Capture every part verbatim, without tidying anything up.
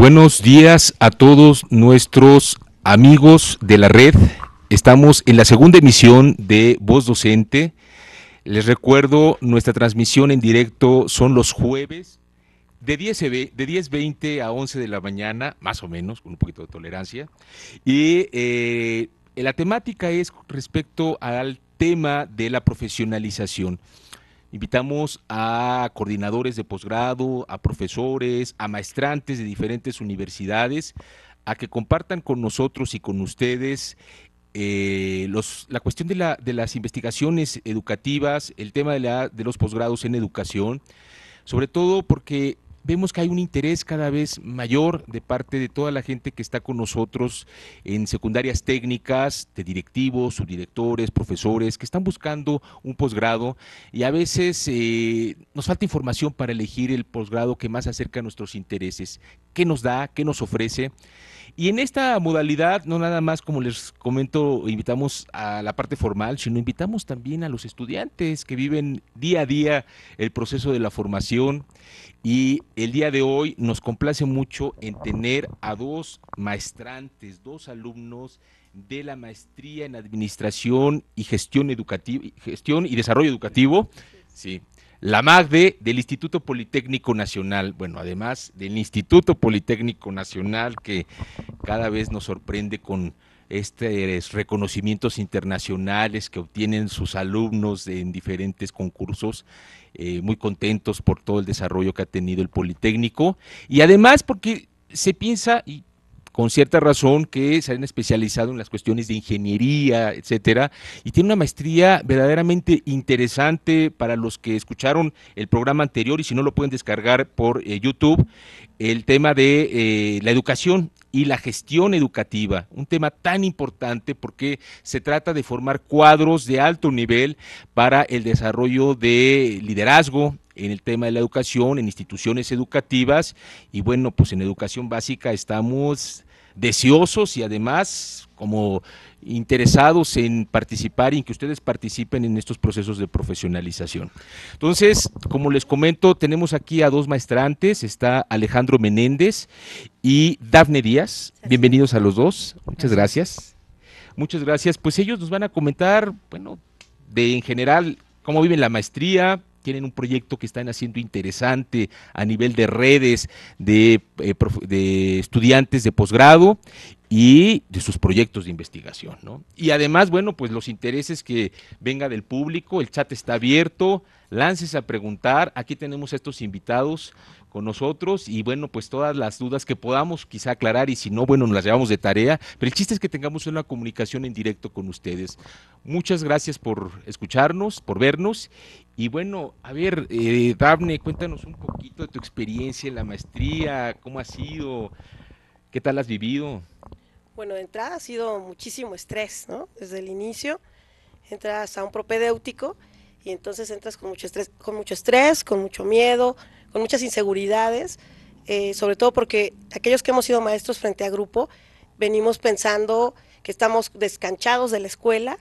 Buenos días a todos nuestros amigos de la red. Estamos en la segunda emisión de Voz Docente. Les recuerdo, nuestra transmisión en directo son los jueves de diez veinte a once de la mañana, más o menos, con un poquito de tolerancia. Y eh, la temática es respecto al tema de la profesionalización. Invitamos a coordinadores de posgrado, a profesores, a maestrantes de diferentes universidades a que compartan con nosotros y con ustedes eh, los, la cuestión de, la, de las investigaciones educativas, el tema de, la, de los posgrados en educación, sobre todo porque vemos que hay un interés cada vez mayor de parte de toda la gente que está con nosotros en secundarias técnicas, de directivos, subdirectores, profesores, que están buscando un posgrado y a veces eh, nos falta información para elegir el posgrado que más acerca a nuestros intereses. ¿Qué nos da? ¿Qué nos ofrece? Y en esta modalidad, no nada más, como les comento, invitamos a la parte formal, sino invitamos también a los estudiantes que viven día a día el proceso de la formación. Y el día de hoy nos complace mucho en tener a dos maestrantes, dos alumnos de la maestría en Administración y Gestión Educativa, Gestión y Desarrollo Educativo, sí. La MAGDE del Instituto Politécnico Nacional, bueno, además del Instituto Politécnico Nacional, que cada vez nos sorprende con estos reconocimientos internacionales que obtienen sus alumnos en diferentes concursos, eh, muy contentos por todo el desarrollo que ha tenido el Politécnico, y además porque se piensa, y con cierta razón, que se han especializado en las cuestiones de ingeniería, etcétera, y tiene una maestría verdaderamente interesante para los que escucharon el programa anterior, y si no lo pueden descargar por eh, YouTube, el tema de eh, la educación y la gestión educativa, un tema tan importante porque se trata de formar cuadros de alto nivel para el desarrollo de liderazgo en el tema de la educación, en instituciones educativas, y bueno, pues en educación básica estamos deseosos y además como interesados en participar y en que ustedes participen en estos procesos de profesionalización. Entonces, como les comento, tenemos aquí a dos maestrantes, está Alejandro Menéndez y Dafne Díaz. Bienvenidos a los dos, muchas gracias. Muchas gracias, pues ellos nos van a comentar, bueno, de en general, cómo viven la maestría. Tienen un proyecto que están haciendo interesante a nivel de redes de, eh, de estudiantes de posgrado y de sus proyectos de investigación, ¿no? Y además, bueno, pues los intereses que venga del público, el chat está abierto, lánces a preguntar, aquí tenemos a estos invitados con nosotros y bueno, pues todas las dudas que podamos quizá aclarar y si no, bueno, nos las llevamos de tarea, pero el chiste es que tengamos una comunicación en directo con ustedes. Muchas gracias por escucharnos, por vernos y bueno, a ver, eh, Dafne, cuéntanos un poquito de tu experiencia en la maestría, cómo ha sido, qué tal has vivido. Bueno, de entrada ha sido muchísimo estrés, ¿no? Desde el inicio entras a un propedéutico y entonces entras con mucho estrés, con mucho estrés, con mucho miedo, con muchas inseguridades, eh, sobre todo porque aquellos que hemos sido maestros frente a grupo venimos pensando que estamos descanchados de la escuela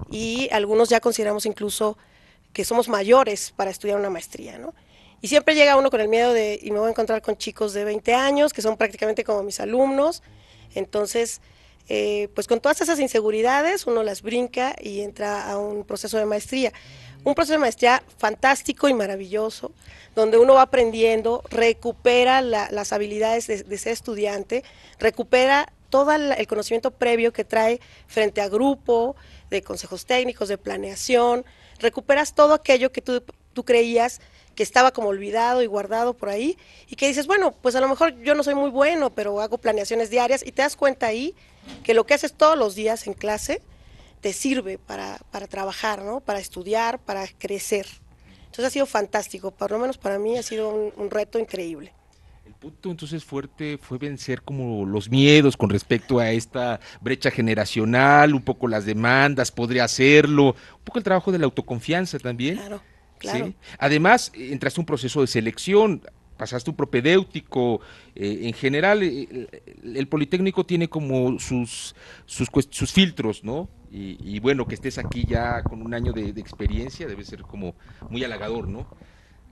y algunos ya consideramos incluso que somos mayores para estudiar una maestría, ¿no? Y siempre llega uno con el miedo de, y me voy a encontrar con chicos de veinte años, que son prácticamente como mis alumnos, entonces, eh, pues con todas esas inseguridades uno las brinca y entra a un proceso de maestría. Un proceso de maestría fantástico y maravilloso, donde uno va aprendiendo, recupera la, las habilidades de, de ser estudiante, recupera todo el conocimiento previo que trae frente a grupo, de consejos técnicos, de planeación, recuperas todo aquello que tú, tú creías que estaba como olvidado y guardado por ahí, y que dices, bueno, pues a lo mejor yo no soy muy bueno, pero hago planeaciones diarias, y te das cuenta ahí que lo que haces todos los días en clase te sirve para, para trabajar, ¿no? Para estudiar, para crecer. Entonces ha sido fantástico, por lo menos para mí ha sido un, un reto increíble. El punto entonces fuerte fue vencer como los miedos con respecto a esta brecha generacional, un poco las demandas, podría hacerlo, un poco el trabajo de la autoconfianza también. Claro, claro. ¿Sí? Además, entraste a un proceso de selección, pasaste un propedéutico, eh, en general eh, el, el Politécnico tiene como sus, sus, sus filtros, ¿no? Y, y bueno, que estés aquí ya con un año de, de experiencia debe ser como muy halagador, ¿no?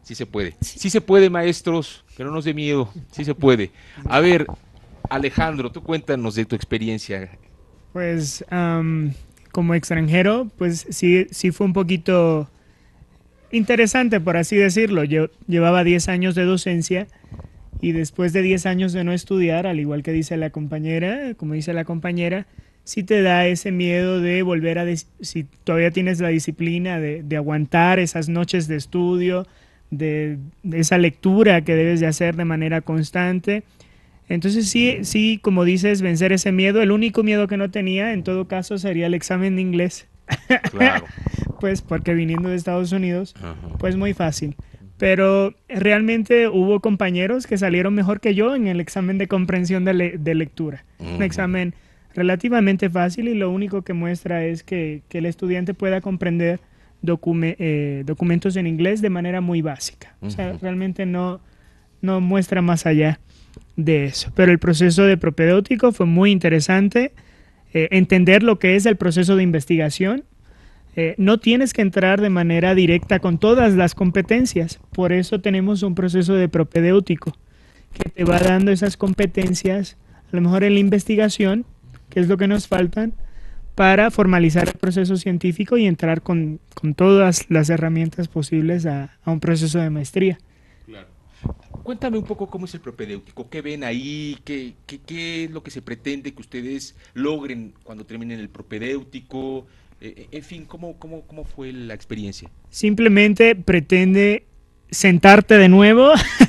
Sí se puede. Sí. Sí se puede, maestros, que no nos dé miedo. Sí se puede. A ver, Alejandro, tú cuéntanos de tu experiencia. Pues um, como extranjero, pues sí, sí fue un poquito interesante, por así decirlo. Yo llevaba diez años de docencia y después de diez años de no estudiar, al igual que dice la compañera, como dice la compañera, sí te da ese miedo de volver a, si todavía tienes la disciplina de, de aguantar esas noches de estudio, de, de esa lectura que debes de hacer de manera constante. Entonces sí, sí, como dices, vencer ese miedo. El único miedo que no tenía, en todo caso, sería el examen de inglés. Claro. Pues porque viniendo de Estados Unidos, Ajá. pues muy fácil. Pero realmente hubo compañeros que salieron mejor que yo en el examen de comprensión de, le de lectura. Uh-huh. Un examen relativamente fácil y lo único que muestra es que, que el estudiante pueda comprender docume eh, documentos en inglés de manera muy básica. Uh-huh. O sea, realmente no, no muestra más allá de eso. Pero el proceso de propedéutico fue muy interesante. Eh, entender lo que es el proceso de investigación. Eh, no tienes que entrar de manera directa con todas las competencias. Por eso tenemos un proceso de propedéutico que te va dando esas competencias, a lo mejor en la investigación, que es lo que nos faltan, para formalizar el proceso científico y entrar con, con todas las herramientas posibles a, a un proceso de maestría. Claro. Cuéntame un poco cómo es el propedéutico, qué ven ahí, qué, qué, qué es lo que se pretende que ustedes logren cuando terminen el propedéutico, eh, en fin, ¿cómo, cómo, cómo fue la experiencia? Simplemente pretende sentarte de nuevo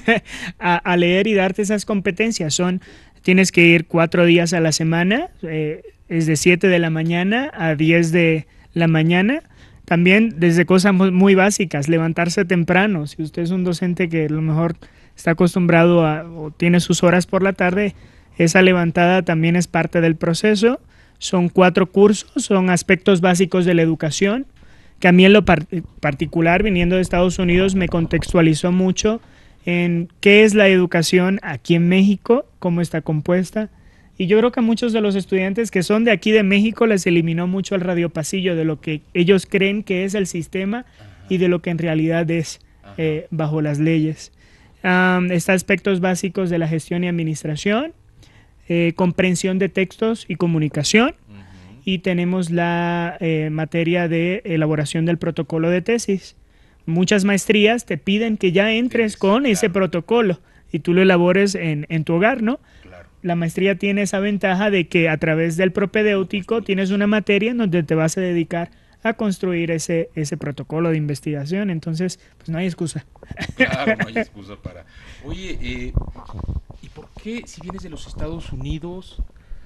a, a leer y darte esas competencias. Son, tienes que ir cuatro días a la semana, eh, es de siete de la mañana a diez de la mañana. También desde cosas muy básicas, levantarse temprano. Si usted es un docente que a lo mejor está acostumbrado a, o tiene sus horas por la tarde, esa levantada también es parte del proceso. Son cuatro cursos, son aspectos básicos de la educación, que a mí en lo par particular, viniendo de Estados Unidos, me contextualizó mucho en qué es la educación aquí en México, cómo está compuesta. Y yo creo que a muchos de los estudiantes que son de aquí de México les eliminó mucho el radiopasillo de lo que ellos creen que es el sistema. Ajá. Y de lo que en realidad es eh, bajo las leyes. Um, está aspectos básicos de la gestión y administración, eh, comprensión de textos y comunicación. Uh-huh. Y tenemos la eh, materia de elaboración del protocolo de tesis. Muchas maestrías te piden que ya entres sí, con claro. ese protocolo y tú lo elabores en, en tu hogar, ¿no? Claro. La maestría tiene esa ventaja de que a través del propedéutico tienes una materia en donde te vas a dedicar a construir ese, ese protocolo de investigación. Entonces, pues no hay excusa. Claro, no hay excusa para... Oye, eh, ¿y por qué si vienes de los Estados Unidos?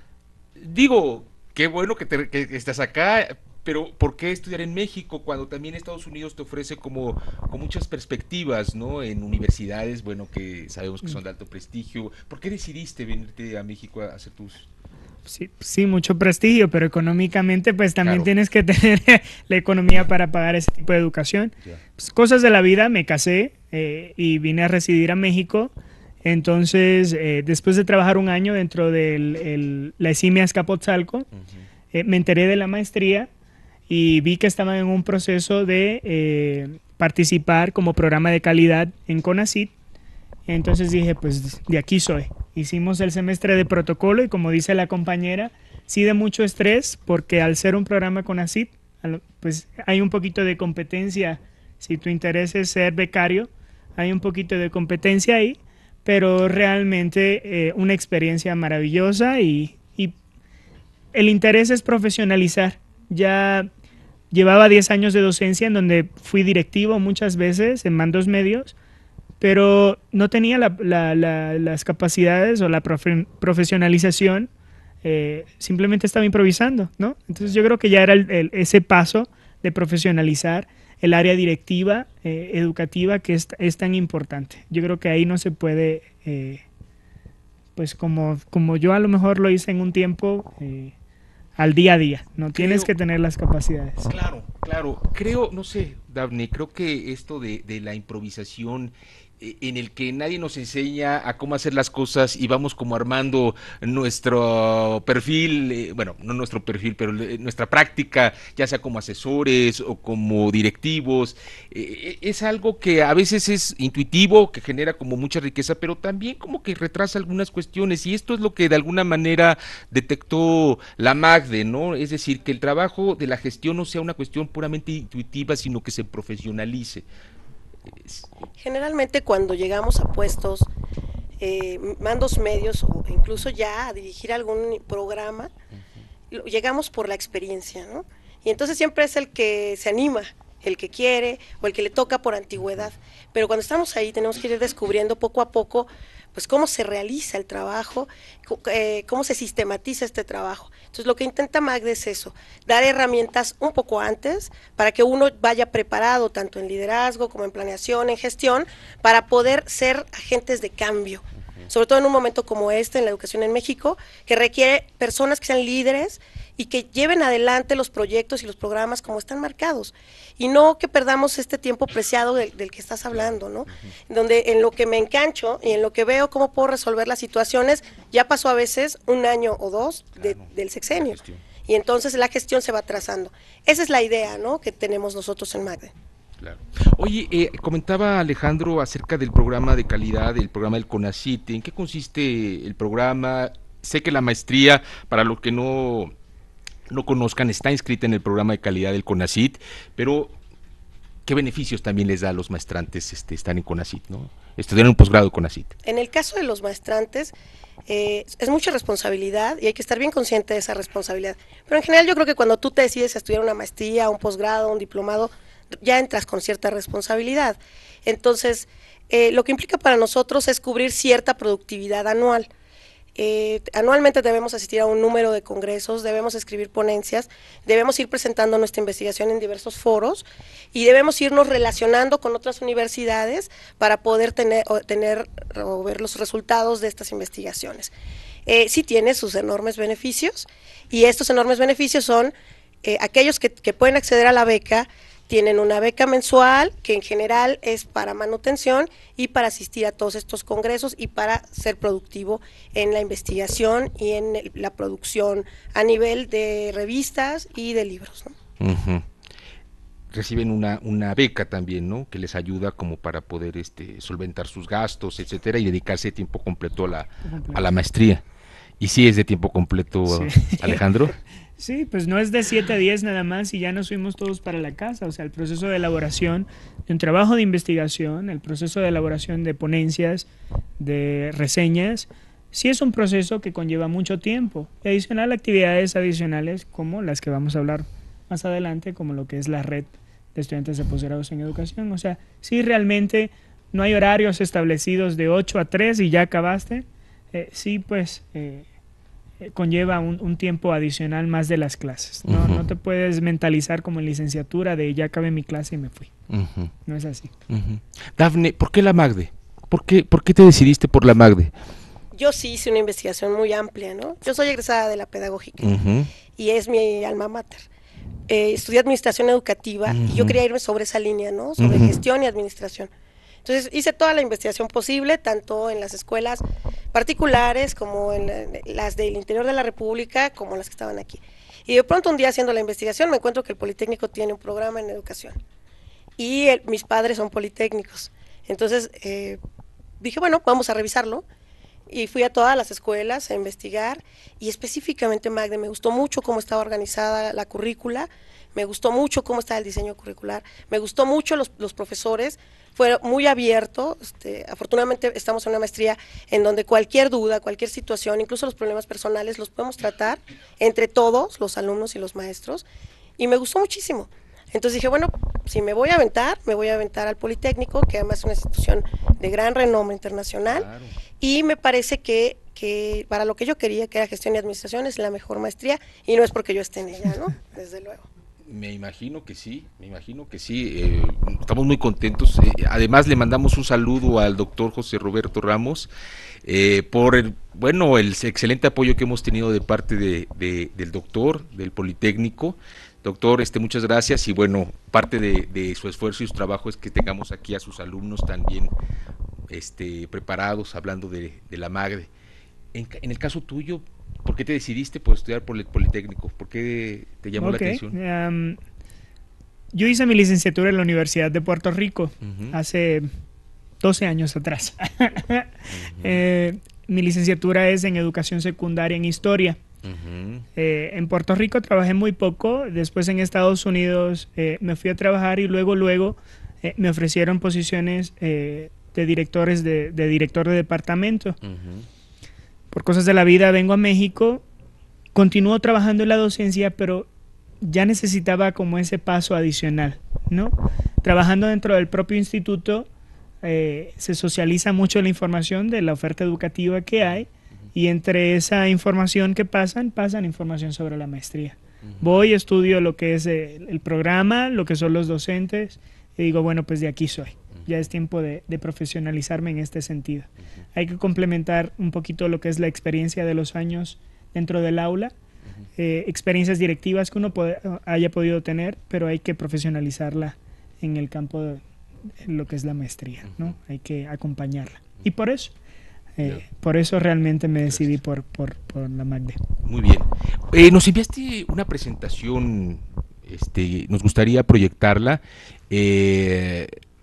Digo, qué bueno que, te, que estás acá, pero ¿por qué estudiar en México cuando también Estados Unidos te ofrece como, como muchas perspectivas, ¿no? En universidades, bueno, que sabemos que son de alto prestigio. ¿Por qué decidiste venirte a México a hacer tus...? Sí, sí, mucho prestigio, pero económicamente pues también claro. tienes que tener la economía para pagar ese tipo de educación. Yeah. Pues, cosas de la vida, me casé eh, y vine a residir a México. Entonces, eh, después de trabajar un año dentro de la ESIME Azcapotzalco, uh-huh. eh, me enteré de la maestría y vi que estaban en un proceso de eh, participar como programa de calidad en CONACYT. Entonces dije, pues de aquí soy. Hicimos el semestre de protocolo y como dice la compañera, sí de mucho estrés porque al ser un programa CONACYT, pues hay un poquito de competencia. Si tu interés es ser becario, hay un poquito de competencia ahí, pero realmente eh, una experiencia maravillosa y, y el interés es profesionalizar. Ya llevaba diez años de docencia en donde fui directivo muchas veces en mandos medios, pero no tenía la, la, la, las capacidades o la profe, profesionalización, eh, simplemente estaba improvisando, ¿no? Entonces yo creo que ya era el, el, ese paso de profesionalizar el área directiva, eh, educativa, que es, es tan importante. Yo creo que ahí no se puede, eh, pues como, como yo a lo mejor lo hice en un tiempo, eh, al día a día, no creo, tienes que tener las capacidades. Claro, claro, creo, no sé, Daphne, creo que esto de, de la improvisación en el que nadie nos enseña a cómo hacer las cosas y vamos como armando nuestro perfil, eh, bueno, no nuestro perfil, pero nuestra práctica, ya sea como asesores o como directivos, eh, es algo que a veces es intuitivo, que genera como mucha riqueza, pero también como que retrasa algunas cuestiones, y esto es lo que de alguna manera detectó la Magde, ¿no? Es decir, que el trabajo de la gestión no sea una cuestión puramente intuitiva, sino que se profesionalice. Generalmente cuando llegamos a puestos, eh, mandos medios o incluso ya a dirigir algún programa, uh-huh. llegamos por la experiencia, ¿no? Y entonces siempre es el que se anima, el que quiere o el que le toca por antigüedad. Pero cuando estamos ahí tenemos que ir descubriendo poco a poco pues cómo se realiza el trabajo, eh, cómo se sistematiza este trabajo. Entonces lo que intenta Magde es eso, dar herramientas un poco antes para que uno vaya preparado tanto en liderazgo como en planeación, en gestión, para poder ser agentes de cambio. Sobre todo en un momento como este en la educación en México, que requiere personas que sean líderes y que lleven adelante los proyectos y los programas como están marcados, y no que perdamos este tiempo preciado del, del que estás hablando, ¿no? Uh-huh. Donde en lo que me engancho y en lo que veo cómo puedo resolver las situaciones, ya pasó a veces un año o dos de, claro, del sexenio, y entonces la gestión se va trazando. Esa es la idea, ¿no?, que tenemos nosotros en Magde. Claro. Oye, eh, comentaba Alejandro acerca del programa de calidad, del programa del CONACYT. ¿En qué consiste el programa? Sé que la maestría, para los que no, no conozcan, está inscrita en el programa de calidad del CONACYT, pero ¿qué beneficios también les da a los maestrantes este, estar en CONACYT, ¿no? Estudiar un posgrado de CONACYT. En el caso de los maestrantes, eh, es mucha responsabilidad y hay que estar bien consciente de esa responsabilidad. Pero en general yo creo que cuando tú te decides a estudiar una maestría, un posgrado, un diplomado, ya entras con cierta responsabilidad. Entonces, eh, lo que implica para nosotros es cubrir cierta productividad anual. Eh, anualmente debemos asistir a un número de congresos, debemos escribir ponencias, debemos ir presentando nuestra investigación en diversos foros y debemos irnos relacionando con otras universidades para poder tener o, tener, o ver los resultados de estas investigaciones. Eh, sí tiene sus enormes beneficios, y estos enormes beneficios son eh, aquellos que, que pueden acceder a la beca. Tienen una beca mensual que en general es para manutención y para asistir a todos estos congresos y para ser productivo en la investigación y en el, la producción a nivel de revistas y de libros, ¿no? Uh-huh. Reciben una, una beca también, ¿no?, que les ayuda como para poder este, solventar sus gastos, etcétera, y dedicarse de tiempo completo a la, a la maestría. ¿Y sí es de tiempo completo, sí, Alejandro? Sí, pues no es de siete a diez nada más y ya nos fuimos todos para la casa. O sea, el proceso de elaboración de un trabajo de investigación, el proceso de elaboración de ponencias, de reseñas, sí es un proceso que conlleva mucho tiempo. Y adicional, actividades adicionales como las que vamos a hablar más adelante, como lo que es la red de estudiantes de posgrados en educación. O sea, sí, realmente no hay horarios establecidos de ocho a tres y ya acabaste. Eh, sí, pues... Eh, conlleva un, un tiempo adicional más de las clases. No, uh-huh. no te puedes mentalizar como en licenciatura de ya acabé mi clase y me fui. Uh-huh. No es así. Uh-huh. Dafne, ¿por qué la Magde? ¿Por qué, ¿Por qué te decidiste por la Magde? Yo sí hice una investigación muy amplia, ¿no? Yo soy egresada de la pedagógica uh-huh. y es mi alma mater. Eh, estudié administración educativa uh-huh. y yo quería irme sobre esa línea, ¿no? Sobre uh-huh. gestión y administración. Entonces hice toda la investigación posible, tanto en las escuelas particulares como en las del interior de la República, como las que estaban aquí. Y de pronto un día haciendo la investigación me encuentro que el Politécnico tiene un programa en educación. Y el, mis padres son politécnicos. Entonces eh, dije, bueno, vamos a revisarlo. Y fui a todas las escuelas a investigar, y específicamente Magde, me gustó mucho cómo estaba organizada la currícula, me gustó mucho cómo estaba el diseño curricular, me gustó mucho los, los profesores, fue muy abierto. Este, afortunadamente estamos en una maestría en donde cualquier duda, cualquier situación, incluso los problemas personales, los podemos tratar entre todos, los alumnos y los maestros, y me gustó muchísimo. Entonces dije, bueno, si me voy a aventar, me voy a aventar al Politécnico, que además es una institución de gran renombre internacional, claro. Y me parece que, que para lo que yo quería, que era gestión y administración, es la mejor maestría, y no es porque yo esté en ella, ¿no? Desde luego. Me imagino que sí, me imagino que sí, eh, estamos muy contentos. Eh, además le mandamos un saludo al doctor José Roberto Ramos eh, por el, bueno, el excelente apoyo que hemos tenido de parte de, de, del doctor, del Politécnico. Doctor, este, muchas gracias, y bueno, parte de, de su esfuerzo y su trabajo es que tengamos aquí a sus alumnos también este, preparados hablando de, de la Magde. En, en el caso tuyo, ¿por qué te decidiste por estudiar por el Politécnico? ¿Por qué te llamó okay. la atención? Um, yo hice mi licenciatura en la Universidad de Puerto Rico uh-huh. hace doce años atrás. uh-huh. eh, mi licenciatura es en Educación Secundaria en Historia. Uh-huh. eh, en Puerto Rico trabajé muy poco, después en Estados Unidos eh, me fui a trabajar y luego, luego eh, me ofrecieron posiciones eh, de directores de, de director de departamento. Uh-huh. Por cosas de la vida vengo a México, continúo trabajando en la docencia, pero ya necesitaba como ese paso adicional, ¿no? Trabajando dentro del propio instituto eh, se socializa mucho la información de la oferta educativa que hay y entre esa información que pasan, pasan información sobre la maestría. Uh-huh. Voy, estudio lo que es el, el programa, lo que son los docentes y digo, bueno, pues de aquí soy. Ya es tiempo de, de profesionalizarme en este sentido. Uh-huh. Hay que complementar un poquito lo que es la experiencia de los años dentro del aula, uh-huh. eh, experiencias directivas que uno puede, haya podido tener, pero hay que profesionalizarla en el campo de, de lo que es la maestría, uh-huh. ¿no? Hay que acompañarla. Uh-huh. Y por eso, eh, yeah. por eso realmente me decidí por, por, por la Magde. Muy bien. Eh, nos enviaste una presentación, este, nos gustaría proyectarla. Eh,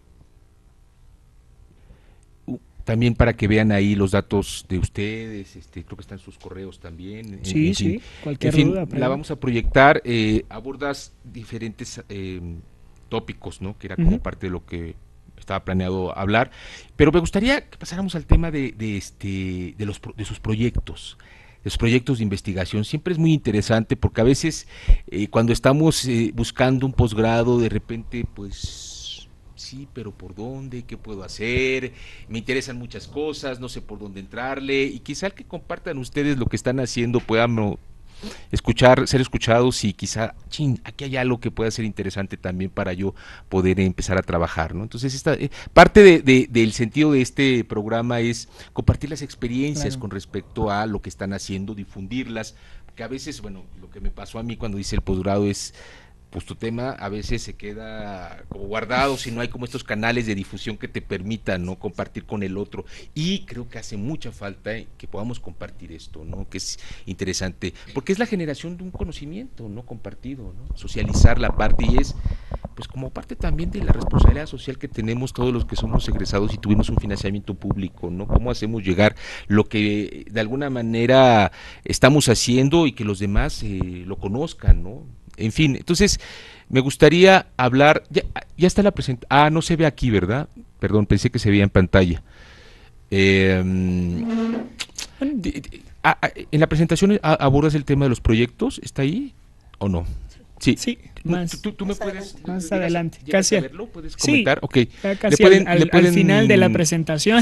También para que vean ahí los datos de ustedes, este, creo que están sus correos también. Sí, en, sí, en, cualquier en fin, duda. La vamos a proyectar, eh, abordas diferentes eh, tópicos, ¿no? Que era como uh-huh. parte de lo que estaba planeado hablar, pero me gustaría que pasáramos al tema de, de, este, de, los, de sus proyectos. Los proyectos de investigación siempre es muy interesante porque a veces eh, cuando estamos eh, buscando un posgrado, de repente, pues... sí, pero ¿por dónde? ¿Qué puedo hacer? Me interesan muchas cosas, no sé por dónde entrarle, y quizá el que compartan ustedes lo que están haciendo puedan no, escuchar, ser escuchados y quizá, chin, aquí hay algo que pueda ser interesante también para yo poder empezar a trabajar, ¿no? Entonces, esta, eh, parte de, de, del sentido de este programa es compartir las experiencias claro. con respecto a lo que están haciendo, difundirlas, porque a veces, bueno, lo que me pasó a mí cuando hice el posgrado es... pues tu tema a veces se queda como guardado si no hay como estos canales de difusión que te permitan, ¿no? Compartir con el otro, y creo que hace mucha falta eh, que podamos compartir esto, ¿no? Que es interesante, porque es la generación de un conocimiento, ¿no? Compartido, ¿no? Socializar la parte, y es pues como parte también de la responsabilidad social que tenemos todos los que somos egresados y tuvimos un financiamiento público, ¿no? Cómo hacemos llegar lo que de alguna manera estamos haciendo y que los demás eh, lo conozcan, ¿no? En fin, entonces me gustaría hablar, ya, ya está la presentación, ah, no se ve aquí, ¿verdad? Perdón, pensé que se veía en pantalla. Eh, de, de, a, a, en la presentación a, abordas el tema de los proyectos, ¿está ahí o no? Sí, sí más, ¿Tú, tú, tú me puedes, más llegas, adelante, llegas casi a verlo? ¿Puedes comentar? Sí, okay. Casi ¿Le pueden, al, ¿le pueden... al final de la presentación.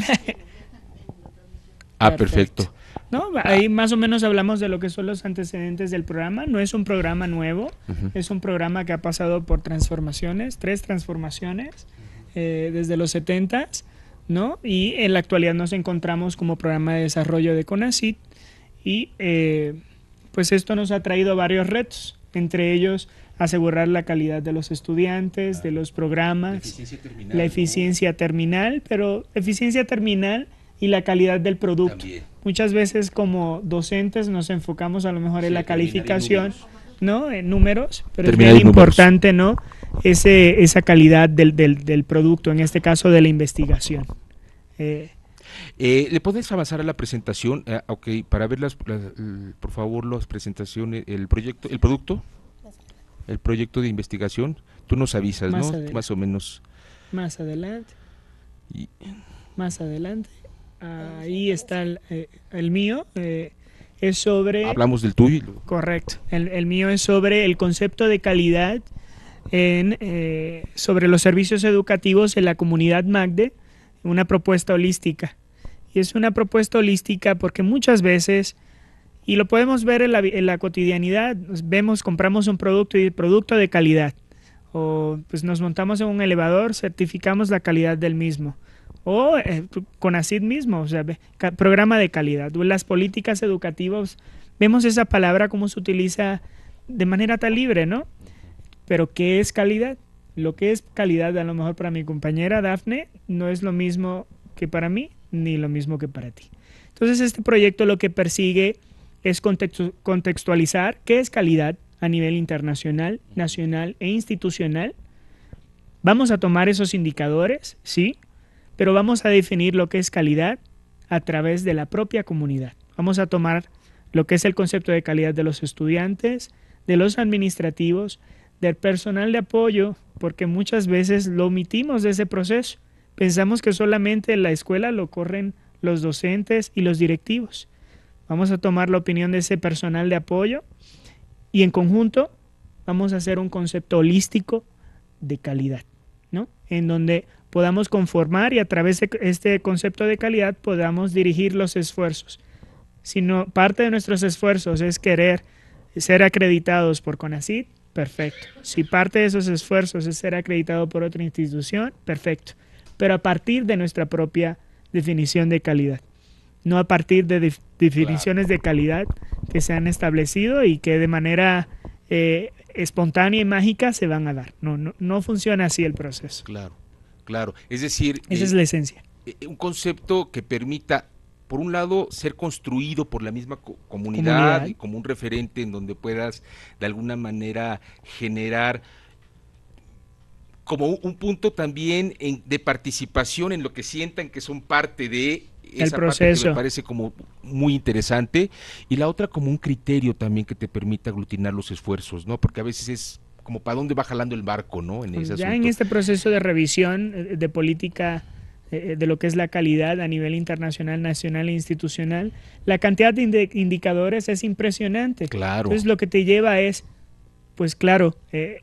Ah, perfecto. perfecto. No, ahí más o menos hablamos de lo que son los antecedentes del programa. No es un programa nuevo, uh-huh. es un programa que ha pasado por transformaciones, tres transformaciones eh, desde los setentas, ¿no? Y en la actualidad nos encontramos como programa de desarrollo de CONACYT y eh, pues esto nos ha traído varios retos, entre ellos asegurar la calidad de los estudiantes, de los programas, la eficiencia terminal, la eficiencia ¿no? terminal, pero eficiencia terminal y la calidad del producto. También. Muchas veces como docentes nos enfocamos a lo mejor sí, en la calificación, en ¿no? En números, pero terminar es bien importante, ¿no? Ese, esa calidad del, del, del producto, en este caso de la investigación. Eh, eh, ¿Le puedes avanzar a la presentación? Eh, ok, para ver las, las, por favor, las presentaciones, el proyecto, el producto, el proyecto de investigación, tú nos avisas, más ¿no? Adelante. Más o menos. Más adelante. Y... Más adelante. Ahí está el, eh, el mío, eh, es sobre... Hablamos del tuyo. Correcto, el, el mío es sobre el concepto de calidad en, eh, sobre los servicios educativos en la comunidad Magde, una propuesta holística. Y es una propuesta holística porque muchas veces, y lo podemos ver en la, en la cotidianidad, vemos, compramos un producto y producto de calidad, o pues nos montamos en un elevador, certificamos la calidad del mismo. O eh, CONACYT mismo, o sea, programa de calidad. Las políticas educativas, vemos esa palabra como se utiliza de manera tan libre, ¿no? Pero ¿qué es calidad? Lo que es calidad, a lo mejor para mi compañera Dafne, no es lo mismo que para mí, ni lo mismo que para ti. Entonces este proyecto lo que persigue es contextu- contextualizar qué es calidad a nivel internacional, nacional e institucional. Vamos a tomar esos indicadores, sí, pero vamos a definir lo que es calidad a través de la propia comunidad. Vamos a tomar lo que es el concepto de calidad de los estudiantes, de los administrativos, del personal de apoyo, porque muchas veces lo omitimos de ese proceso. Pensamos que solamente en la escuela lo corren los docentes y los directivos. Vamos a tomar la opinión de ese personal de apoyo y en conjunto vamos a hacer un concepto holístico de calidad, ¿no? En donde podamos conformar y a través de este concepto de calidad podamos dirigir los esfuerzos. Si no, parte de nuestros esfuerzos es querer ser acreditados por CONACYT, perfecto. Si parte de esos esfuerzos es ser acreditado por otra institución, perfecto. Pero a partir de nuestra propia definición de calidad, no a partir de def- definiciones de calidad que se han establecido y que de manera eh, espontánea y mágica se van a dar. No, no, no funciona así el proceso. Claro, claro. Es decir, esa eh, es la esencia. Eh, un concepto que permita, por un lado, ser construido por la misma co comunidad, comunidad y como un referente en donde puedas de alguna manera generar como un, un punto también en, de participación en lo que sientan que son parte de esa el proceso. Parte que me parece como muy interesante, y la otra como un criterio también que te permita aglutinar los esfuerzos, ¿no? Porque a veces es como para dónde va jalando el barco, ¿no? En ese ya asunto. En este proceso de revisión de política eh, de lo que es la calidad a nivel internacional, nacional e institucional, la cantidad de ind indicadores es impresionante. Claro. Entonces lo que te lleva es, pues claro, eh,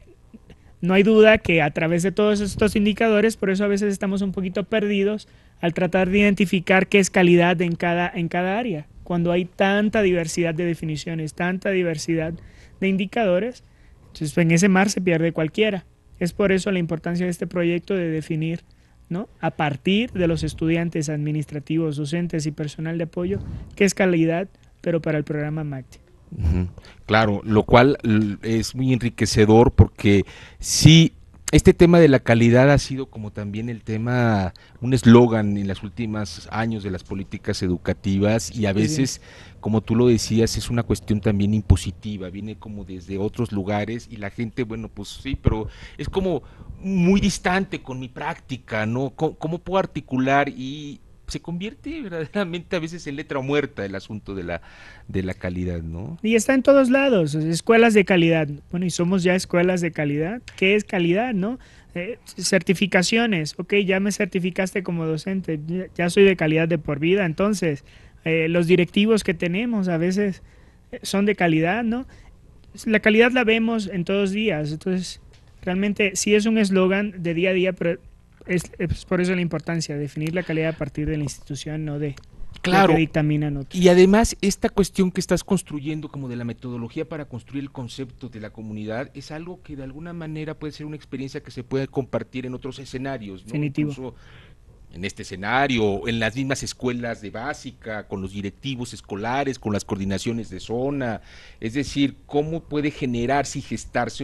no hay duda que a través de todos estos indicadores, por eso a veces estamos un poquito perdidos al tratar de identificar qué es calidad en cada, en cada área. Cuando hay tanta diversidad de definiciones, tanta diversidad de indicadores, entonces en ese mar se pierde cualquiera. Es por eso la importancia de este proyecto de definir, ¿no?, a partir de los estudiantes administrativos, docentes y personal de apoyo, qué es calidad, pero para el programa MACTE. Uh-huh. Claro, lo cual es muy enriquecedor porque sí, este tema de la calidad ha sido como también el tema, un eslogan en los últimos años de las políticas educativas, y a veces, sí, como tú lo decías, es una cuestión también impositiva, viene como desde otros lugares y la gente, bueno, pues sí, pero es como muy distante con mi práctica, ¿no? ¿Cómo, cómo puedo articular? Y se convierte verdaderamente a veces en letra muerta el asunto de la, de la calidad, ¿no? Y está en todos lados, escuelas de calidad. Bueno, y somos ya escuelas de calidad. ¿Qué es calidad, no? Eh, certificaciones, ok, ya me certificaste como docente, ya soy de calidad de por vida, entonces eh, los directivos que tenemos a veces son de calidad, ¿no? La calidad la vemos en todos días, entonces realmente sí es un eslogan de día a día, pero Es, es por eso la importancia de definir la calidad a partir de la institución, no de claro, lo que dictaminan otros. Y además esta cuestión que estás construyendo como de la metodología para construir el concepto de la comunidad es algo que de alguna manera puede ser una experiencia que se puede compartir en otros escenarios, ¿no? Definitivo. Incluso en este escenario, en las mismas escuelas de básica, con los directivos escolares, con las coordinaciones de zona, es decir, cómo puede generarse y gestarse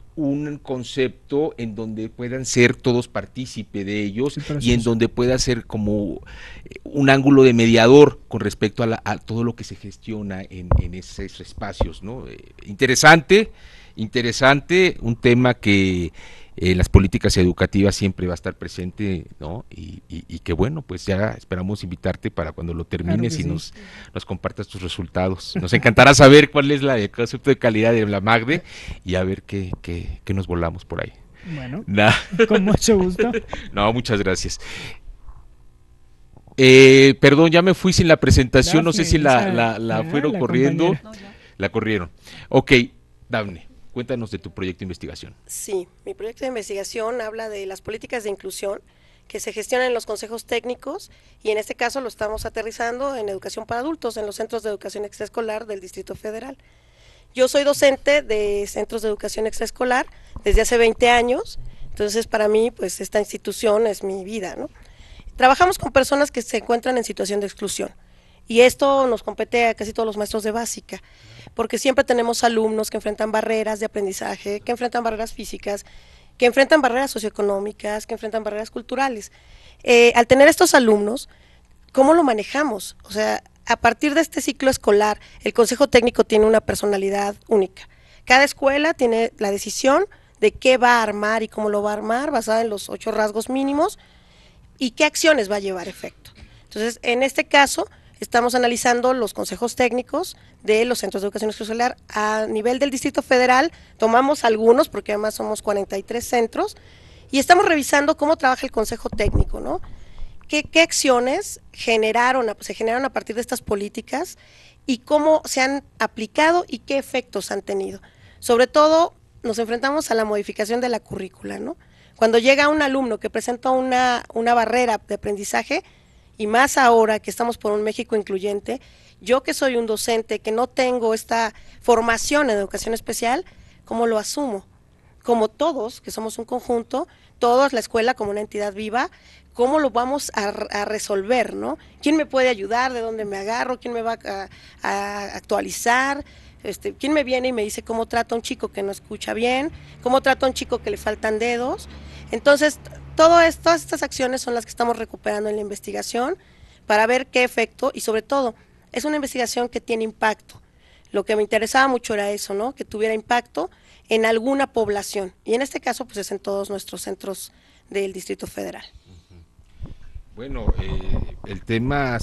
un concepto en donde puedan ser todos partícipe de ellos y en donde pueda ser como un ángulo de mediador con respecto a, la, a todo lo que se gestiona en, en esos espacios, ¿no? Eh, interesante, interesante, un tema que en eh, las políticas educativas siempre va a estar presente, ¿no? Y, y, y que bueno, pues ya esperamos invitarte para cuando lo termines claro y sí. nos, nos compartas tus resultados. Nos encantará saber cuál es la, el concepto de calidad de la MACDE y a ver qué, qué, qué nos volamos por ahí. Bueno, nah. con mucho gusto. No, muchas gracias. Eh, perdón, ya me fui sin la presentación, Dafne, no sé si la, la, la fueron la corriendo. No, la corrieron. Ok, Dafne, cuéntanos de tu proyecto de investigación. Sí, mi proyecto de investigación habla de las políticas de inclusión que se gestionan en los consejos técnicos y en este caso lo estamos aterrizando en educación para adultos en los centros de educación extraescolar del Distrito Federal. Yo soy docente de centros de educación extraescolar desde hace veinte años, entonces para mí pues esta institución es mi vida, ¿no? Trabajamos con personas que se encuentran en situación de exclusión y esto nos compete a casi todos los maestros de básica, porque siempre tenemos alumnos que enfrentan barreras de aprendizaje, que enfrentan barreras físicas, que enfrentan barreras socioeconómicas, que enfrentan barreras culturales. Eh, al tener estos alumnos, ¿cómo lo manejamos? O sea, a partir de este ciclo escolar, el Consejo Técnico tiene una personalidad única. Cada escuela tiene la decisión de qué va a armar y cómo lo va a armar, basada en los ocho rasgos mínimos, y qué acciones va a llevar efecto. Entonces, en este caso, estamos analizando los consejos técnicos de los centros de educación extraescolar a nivel del Distrito Federal. Tomamos algunos, porque además somos cuarenta y tres centros, y estamos revisando cómo trabaja el consejo técnico, ¿no? ¿Qué, qué acciones generaron, se generaron a partir de estas políticas y cómo se han aplicado y qué efectos han tenido? Sobre todo, nos enfrentamos a la modificación de la currícula, ¿no? Cuando llega un alumno que presenta una, una barrera de aprendizaje, y más ahora que estamos por un México incluyente, yo que soy un docente que no tengo esta formación en educación especial, ¿cómo lo asumo? Como todos, que somos un conjunto, todos, la escuela como una entidad viva, ¿cómo lo vamos a, a resolver, no? ¿Quién me puede ayudar? ¿De dónde me agarro? ¿Quién me va a, a actualizar? Este, ¿quién me viene y me dice cómo trato a un chico que no escucha bien? ¿Cómo trato a un chico que le faltan dedos? Entonces, todo esto, todas estas acciones son las que estamos recuperando en la investigación para ver qué efecto, y sobre todo, es una investigación que tiene impacto. Lo que me interesaba mucho era eso, ¿no? Que tuviera impacto en alguna población, y en este caso pues es en todos nuestros centros del Distrito Federal. Bueno, eh, el tema,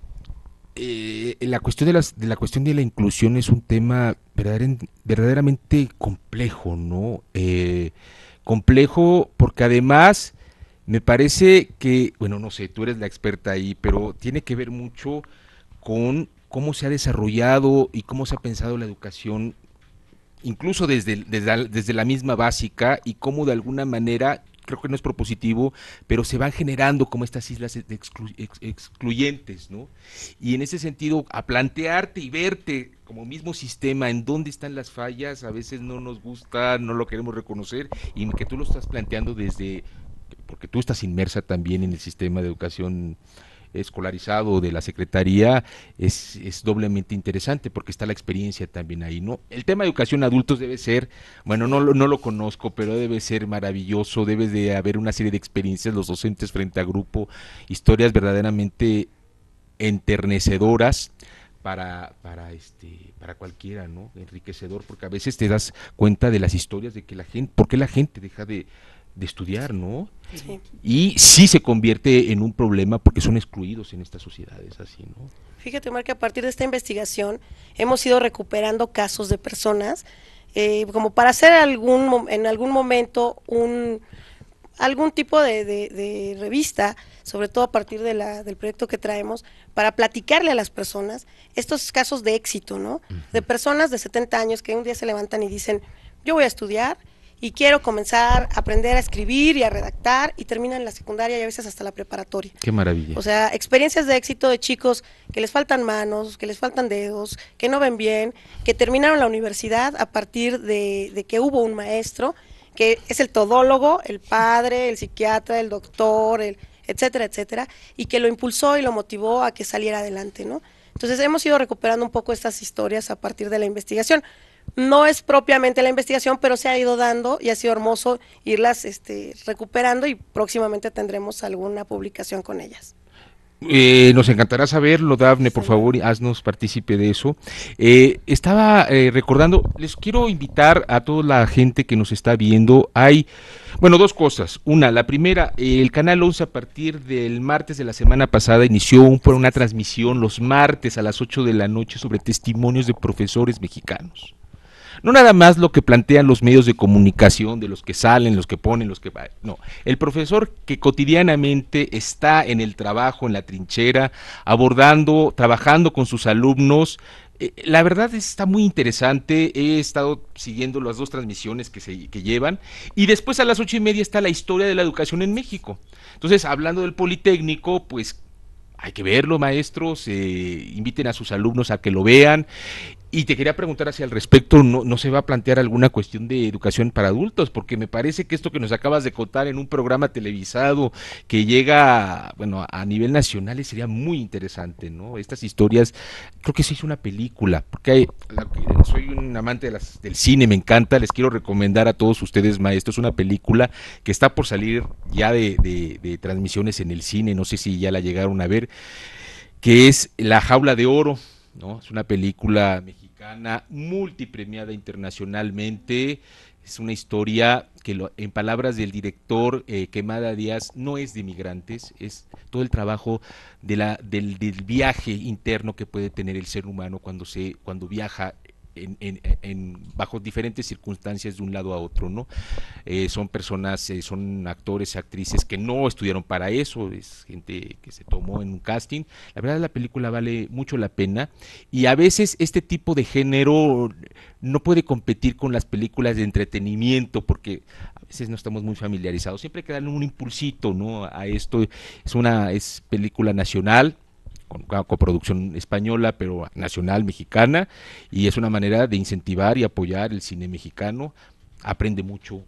eh, la cuestión de, las, de la cuestión de la inclusión es un tema verdader, verdaderamente complejo, ¿no? Eh, complejo porque además me parece que, bueno, no sé, tú eres la experta ahí, pero tiene que ver mucho con cómo se ha desarrollado y cómo se ha pensado la educación, incluso desde, desde, desde la misma básica, y cómo de alguna manera, creo que no es propositivo, pero se van generando como estas islas exclu, ex, excluyentes, ¿no? Y en ese sentido, a plantearte y verte como mismo sistema en dónde están las fallas, a veces no nos gusta, no lo queremos reconocer, y que tú lo estás planteando desde, porque tú estás inmersa también en el sistema de educación escolarizado de la Secretaría, es, es doblemente interesante porque está la experiencia también ahí, ¿no? El tema de educación a adultos debe ser, bueno, no, no lo conozco, pero debe ser maravilloso, debe de haber una serie de experiencias, los docentes frente a grupo, historias verdaderamente enternecedoras para, para, este, para cualquiera, ¿no? Enriquecedor, porque a veces te das cuenta de las historias de que la gente, ¿por qué la gente deja de de estudiar, ¿no? Sí. Y sí se convierte en un problema porque son excluidos en estas sociedades así, ¿no? Fíjate, Omar, que a partir de esta investigación hemos ido recuperando casos de personas eh, como para hacer algún en algún momento un algún tipo de, de, de revista, sobre todo a partir de la, del proyecto que traemos, para platicarle a las personas estos casos de éxito, ¿no? Uh-huh. De personas de setenta años que un día se levantan y dicen, yo voy a estudiar y quiero comenzar a aprender a escribir y a redactar, y terminan la secundaria y a veces hasta la preparatoria. Qué maravilla. O sea, experiencias de éxito de chicos que les faltan manos, que les faltan dedos, que no ven bien, que terminaron la universidad a partir de, de que hubo un maestro, que es el todólogo, el padre, el psiquiatra, el doctor, el etcétera, etcétera, y que lo impulsó y lo motivó a que saliera adelante, ¿no? Entonces hemos ido recuperando un poco estas historias a partir de la investigación. No es propiamente la investigación, pero se ha ido dando y ha sido hermoso irlas este, recuperando, y próximamente tendremos alguna publicación con ellas. Eh, nos encantará saberlo, Dafne, por sí. favor, haznos partícipe de eso. Eh, estaba eh, recordando, les quiero invitar a toda la gente que nos está viendo, hay, bueno, dos cosas. Una, la primera, el Canal once a partir del martes de la semana pasada inició un, una transmisión los martes a las ocho de la noche sobre testimonios de profesores mexicanos. No nada más lo que plantean los medios de comunicación, de los que salen, los que ponen, los que... No, el profesor que cotidianamente está en el trabajo, en la trinchera, abordando, trabajando con sus alumnos. Eh, la verdad está muy interesante, he estado siguiendo las dos transmisiones que, se, que llevan, y después a las ocho y media está la historia de la educación en México. Entonces, hablando del Politécnico, pues hay que verlo, maestros, eh, inviten a sus alumnos a que lo vean. Y te quería preguntar hacia al respecto, ¿no, ¿no se va a plantear alguna cuestión de educación para adultos? Porque me parece que esto que nos acabas de contar en un programa televisado que llega, bueno, a nivel nacional sería muy interesante, ¿no? Estas historias, creo que se hizo una película, porque hay, la, soy un amante de las, del cine, me encanta, les quiero recomendar a todos ustedes, maestros, una película que está por salir ya de, de, de transmisiones en el cine, no sé si ya la llegaron a ver, que es La Jaula de Oro, ¿no? Es una película mexicana multipremiada internacionalmente, es una historia que lo, en palabras del director eh, Quemada Díaz no es de migrantes, es todo el trabajo de la, del, del viaje interno que puede tener el ser humano cuando, se, cuando viaja En, en, en, bajo diferentes circunstancias de un lado a otro, ¿no? Eh, son personas, eh, son actores, actrices que no estudiaron para eso, es gente que se tomó en un casting. La verdad la película vale mucho la pena y a veces este tipo de género no puede competir con las películas de entretenimiento porque a veces no estamos muy familiarizados, siempre hay que darle un impulsito, ¿no? A esto. Es una es película nacional, con una coproducción española, pero nacional, mexicana, y es una manera de incentivar y apoyar el cine mexicano. Aprende mucho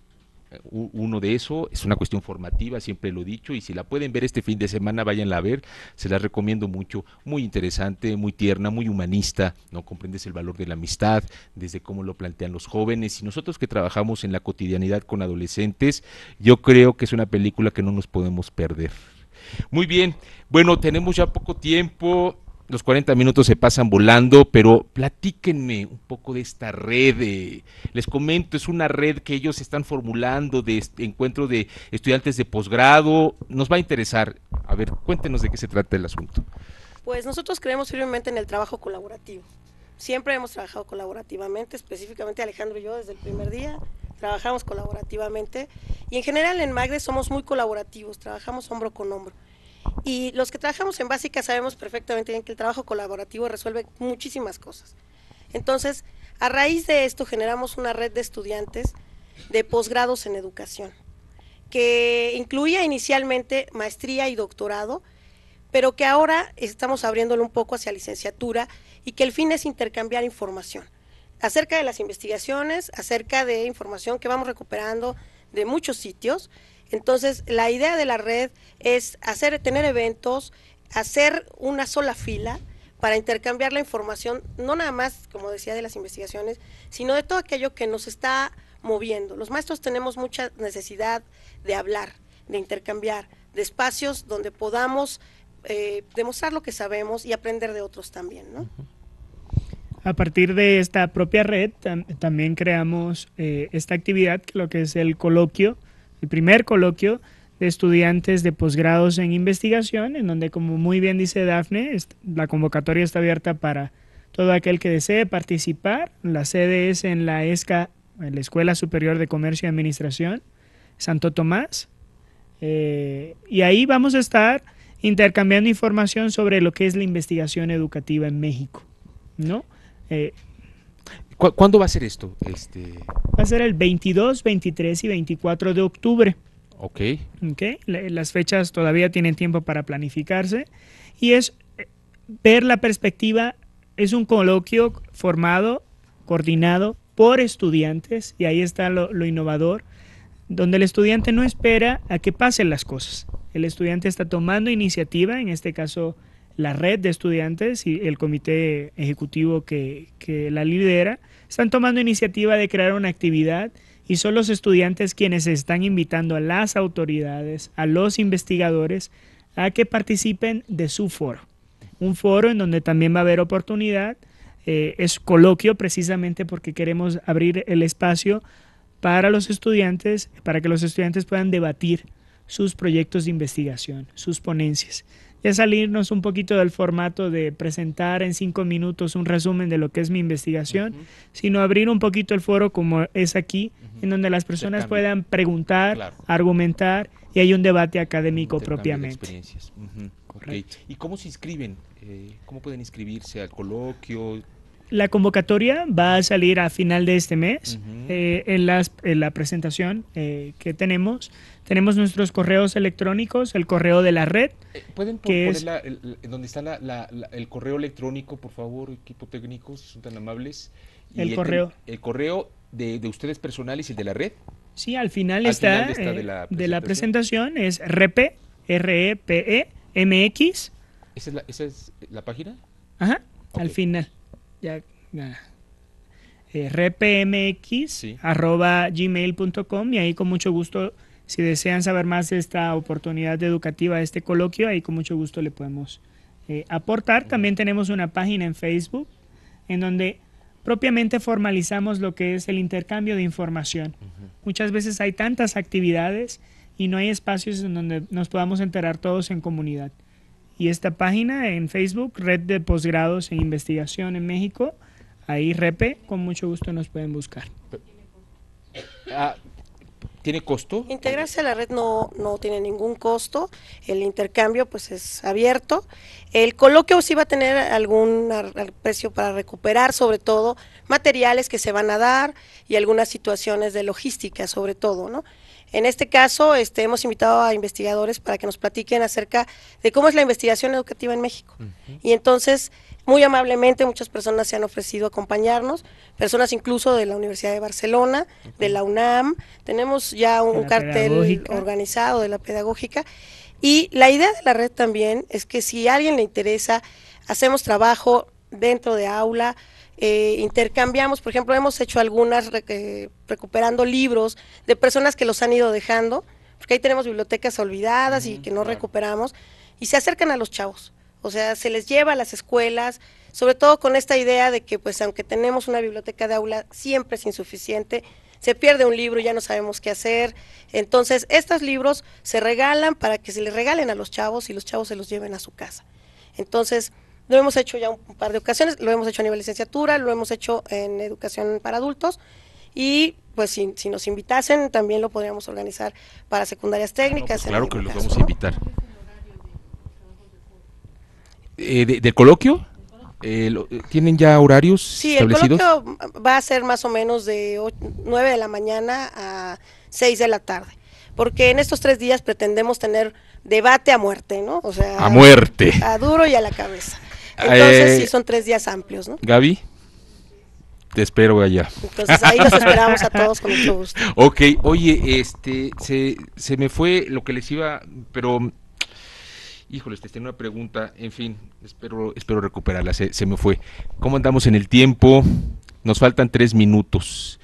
uno de eso, es una cuestión formativa, siempre lo he dicho, y si la pueden ver este fin de semana, váyanla a ver, se la recomiendo mucho, muy interesante, muy tierna, muy humanista, no comprendes el valor de la amistad, desde cómo lo plantean los jóvenes, y nosotros que trabajamos en la cotidianidad con adolescentes, yo creo que es una película que no nos podemos perder. Muy bien, bueno, tenemos ya poco tiempo, los cuarenta minutos se pasan volando, pero platíquenme un poco de esta red. Eh, les comento, es una red que ellos están formulando de este encuentro de estudiantes de posgrado. Nos va a interesar. A ver, cuéntenos de qué se trata el asunto. Pues nosotros creemos firmemente en el trabajo colaborativo. Siempre hemos trabajado colaborativamente, específicamente Alejandro y yo desde el primer día trabajamos colaborativamente y en general en Magde somos muy colaborativos, trabajamos hombro con hombro. Y los que trabajamos en básica sabemos perfectamente bien que el trabajo colaborativo resuelve muchísimas cosas. Entonces, a raíz de esto generamos una red de estudiantes de posgrados en educación, que incluía inicialmente maestría y doctorado, pero que ahora estamos abriéndolo un poco hacia licenciatura y que el fin es intercambiar información acerca de las investigaciones, acerca de información que vamos recuperando de muchos sitios. Entonces, la idea de la red es hacer, tener eventos, hacer una sola fila para intercambiar la información, no nada más, como decía, de las investigaciones, sino de todo aquello que nos está moviendo. Los maestros tenemos mucha necesidad de hablar, de intercambiar, de espacios donde podamos eh, demostrar lo que sabemos y aprender de otros también, ¿no? A partir de esta propia red tam también creamos eh, esta actividad, lo que es el coloquio, el primer coloquio de estudiantes de posgrados en investigación, en donde, como muy bien dice Dafne, la convocatoria está abierta para todo aquel que desee participar. La sede es en la ESCA, en la Escuela Superior de Comercio y Administración, Santo Tomás, eh, y ahí vamos a estar intercambiando información sobre lo que es la investigación educativa en México, ¿no? Eh, ¿Cu ¿Cuándo va a ser esto? Este... Va a ser el veintidós, veintitrés y veinticuatro de octubre. Ok. Okay. Las fechas todavía tienen tiempo para planificarse y es ver la perspectiva, es un coloquio formado, coordinado por estudiantes, y ahí está lo, lo innovador, donde el estudiante no espera a que pasen las cosas. El estudiante está tomando iniciativa, en este caso la red de estudiantes y el comité ejecutivo que, que la lidera, están tomando iniciativa de crear una actividad, y son los estudiantes quienes están invitando a las autoridades, a los investigadores, a que participen de su foro. Un foro en donde también va a haber oportunidad, eh, es coloquio precisamente porque queremos abrir el espacio para los estudiantes, para que los estudiantes puedan debatir sus proyectos de investigación, sus ponencias. Ya salirnos un poquito del formato de presentar en cinco minutos un resumen de lo que es mi investigación, uh-huh. sino abrir un poquito el foro como es aquí, uh-huh. en donde las personas puedan preguntar, claro. argumentar, y hay un debate académico propiamente. De uh-huh. Okay. ¿Y cómo se inscriben? Eh, ¿Cómo pueden inscribirse al coloquio? La convocatoria va a salir a final de este mes. Uh-huh. eh, en, las, en la presentación eh, que tenemos. Tenemos nuestros correos electrónicos, el correo de la red. Eh, ¿Pueden por, poner la, el, el, donde está la, la, la, el correo electrónico, por favor, equipo técnico, si son tan amables? Y el correo. El, el correo de, de ustedes personales y de la red. Sí, al final al está, final está eh, de, la de la presentación, es repe, R E P E M X. ¿Esa es la, esa es la página? Ajá, okay. Al final. Ya, ya. Eh, repmx sí. arroba gmail punto com, y ahí con mucho gusto, si desean saber más de esta oportunidad educativa, de este coloquio, ahí con mucho gusto le podemos eh, aportar. Uh-huh. También tenemos una página en Facebook en donde propiamente formalizamos lo que es el intercambio de información. Uh-huh. Muchas veces hay tantas actividades y no hay espacios en donde nos podamos enterar todos en comunidad. Y esta página en Facebook, Red de Posgrados en Investigación en México, ahí Repe, con mucho gusto nos pueden buscar. Ah, ¿tiene costo? Integrarse a la red no, no tiene ningún costo, el intercambio pues es abierto. El coloquio sí va a tener algún precio para recuperar, sobre todo materiales que se van a dar y algunas situaciones de logística sobre todo, ¿no? En este caso este, hemos invitado a investigadores para que nos platiquen acerca de cómo es la investigación educativa en México. Uh-huh. Y entonces, muy amablemente, muchas personas se han ofrecido a acompañarnos, personas incluso de la Universidad de Barcelona, uh-huh. de la UNAM, tenemos ya un, un cartel organizado de la pedagógica. Y la idea de la red también es que si a alguien le interesa, hacemos trabajo dentro de aula, Eh, intercambiamos, por ejemplo, hemos hecho algunas eh, recuperando libros de personas que los han ido dejando, porque ahí tenemos bibliotecas olvidadas uh-huh, y que no claro. recuperamos, y se acercan a los chavos, o sea, se les lleva a las escuelas, sobre todo con esta idea de que pues aunque tenemos una biblioteca de aula, siempre es insuficiente, se pierde un libro y ya no sabemos qué hacer, entonces estos libros se regalan para que se les regalen a los chavos y los chavos se los lleven a su casa. Entonces, lo hemos hecho ya un par de ocasiones, lo hemos hecho a nivel licenciatura, lo hemos hecho en educación para adultos y pues si, si nos invitasen también lo podríamos organizar para secundarias técnicas. No, pues claro que los vamos a invitar. Eh, de, ¿Del coloquio? Eh, lo, ¿Tienen ya horarios sí, establecidos? Sí, el coloquio va a ser más o menos de nueve de la mañana a seis de la tarde, porque en estos tres días pretendemos tener debate a muerte, ¿no? O sea, a muerte. A duro y a la cabeza. Entonces eh, sí son tres días amplios, ¿no? Gaby, te espero allá. Entonces ahí los esperamos a todos con mucho gusto. Ok, oye, este, se, se me fue lo que les iba, pero, híjoles, te tengo una pregunta, en fin, espero, espero recuperarla, se, se me fue. ¿Cómo andamos en el tiempo? Nos faltan tres minutos.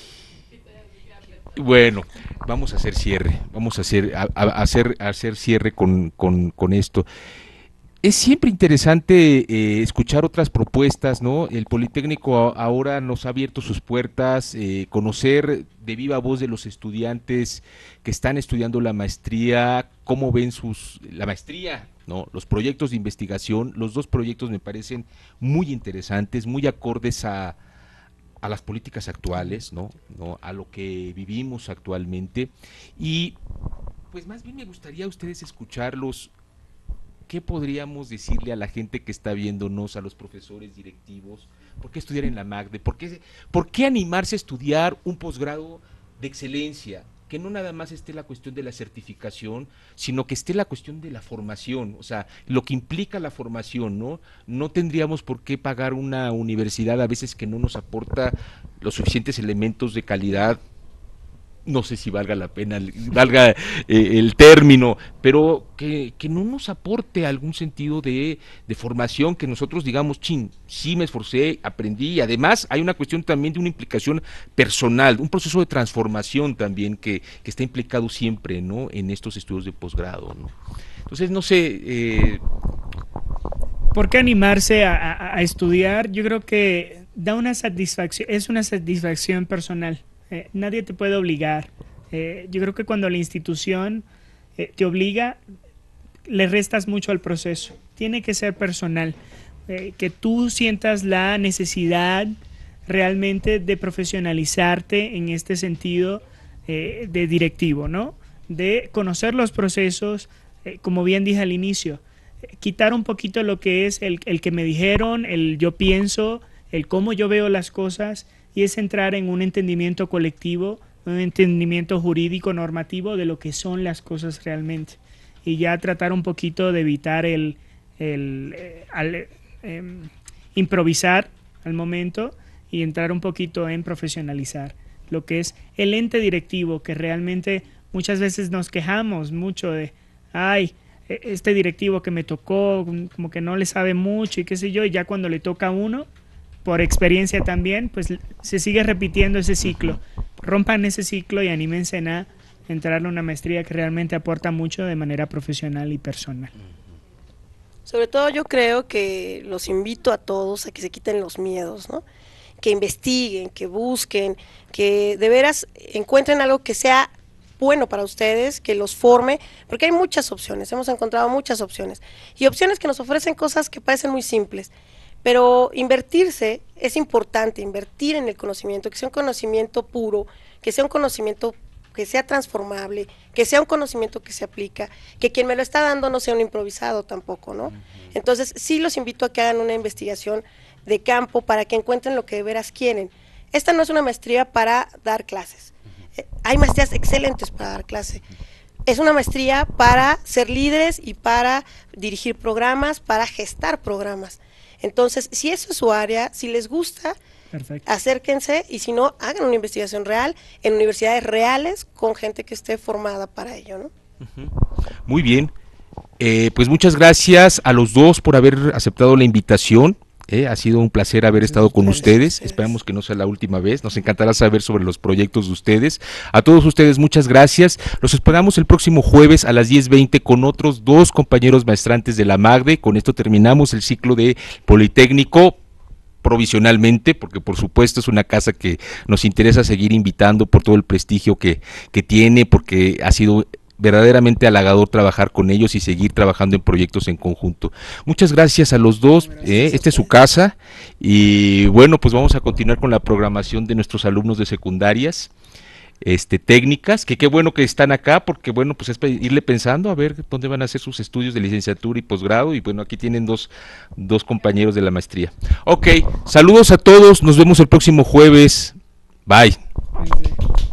Bueno, vamos a hacer cierre, vamos a hacer, a, a hacer, a hacer cierre con, con, con esto. Es siempre interesante eh, escuchar otras propuestas, ¿no? El Politécnico a, ahora nos ha abierto sus puertas, eh, conocer de viva voz de los estudiantes que están estudiando la maestría, cómo ven sus la maestría, ¿no? Los proyectos de investigación, los dos proyectos me parecen muy interesantes, muy acordes a, a las políticas actuales, ¿no? ¿no? A lo que vivimos actualmente. Y pues más bien me gustaría a ustedes escucharlos. ¿Qué podríamos decirle a la gente que está viéndonos, a los profesores directivos? ¿Por qué estudiar en la MACDE? ¿Por qué, por qué animarse a estudiar un posgrado de excelencia? Que no nada más esté la cuestión de la certificación, sino que esté la cuestión de la formación, o sea, lo que implica la formación, ¿no? No tendríamos por qué pagar una universidad a veces que no nos aporta los suficientes elementos de calidad. No sé si valga la pena, valga eh, el término, pero que, que no nos aporte algún sentido de, de formación, que nosotros digamos, chin, sí me esforcé, aprendí, y además hay una cuestión también de una implicación personal, un proceso de transformación también que, que está implicado siempre, ¿no? En estos estudios de posgrado, ¿no? Entonces, no sé... Eh... ¿Por qué animarse a, a, a estudiar? Yo creo que da una satisfacción, es una satisfacción personal. Eh, nadie te puede obligar. Eh, yo creo que cuando la institución eh, te obliga, le restas mucho al proceso. Tiene que ser personal. Eh, que tú sientas la necesidad realmente de profesionalizarte en este sentido eh, de directivo, ¿no? De conocer los procesos, eh, como bien dije al inicio, eh, quitar un poquito lo que es el, el que me dijeron, el yo pienso, el cómo yo veo las cosas y es entrar en un entendimiento colectivo, un entendimiento jurídico normativo de lo que son las cosas realmente y ya tratar un poquito de evitar el, el, eh, al, eh, improvisar al momento y entrar un poquito en profesionalizar lo que es el ente directivo, que realmente muchas veces nos quejamos mucho de, ay, este directivo que me tocó, como que no le sabe mucho y qué sé yo, y ya cuando le toca a uno, por experiencia también, pues se sigue repitiendo ese ciclo. Rompan ese ciclo y anímense a entrar a una maestría que realmente aporta mucho de manera profesional y personal. Sobre todo yo creo que los invito a todos a que se quiten los miedos, ¿no? Que investiguen, que busquen, que de veras encuentren algo que sea bueno para ustedes, que los forme, porque hay muchas opciones, hemos encontrado muchas opciones, y opciones que nos ofrecen cosas que parecen muy simples, pero invertirse es importante, invertir en el conocimiento, que sea un conocimiento puro, que sea un conocimiento que sea transformable, que sea un conocimiento que se aplica, que quien me lo está dando no sea un improvisado tampoco, ¿no? Entonces sí los invito a que hagan una investigación de campo para que encuentren lo que de veras quieren. Esta no es una maestría para dar clases, eh, hay maestrías excelentes para dar clase, es una maestría para ser líderes y para dirigir programas, para gestar programas. Entonces, si eso es su área, si les gusta, perfecto, acérquense, y si no, hagan una investigación real en universidades reales con gente que esté formada para ello, ¿no? Uh-huh. Muy bien, eh, pues muchas gracias a los dos por haber aceptado la invitación. Eh, ha sido un placer haber estado con ustedes, esperamos que no sea la última vez, nos encantará saber sobre los proyectos de ustedes. A todos ustedes muchas gracias, los esperamos el próximo jueves a las diez veinte con otros dos compañeros maestrantes de la MAGDE. Con esto terminamos el ciclo de Politécnico provisionalmente, porque por supuesto es una casa que nos interesa seguir invitando por todo el prestigio que, que tiene, porque ha sido verdaderamente halagador trabajar con ellos y seguir trabajando en proyectos en conjunto. Muchas gracias a los dos, eh, esta es su casa, y bueno, pues vamos a continuar con la programación de nuestros alumnos de secundarias este técnicas, que qué bueno que están acá, porque bueno, pues es irle pensando a ver dónde van a hacer sus estudios de licenciatura y posgrado, y bueno, aquí tienen dos, dos compañeros de la maestría. Ok, saludos a todos, nos vemos el próximo jueves, bye.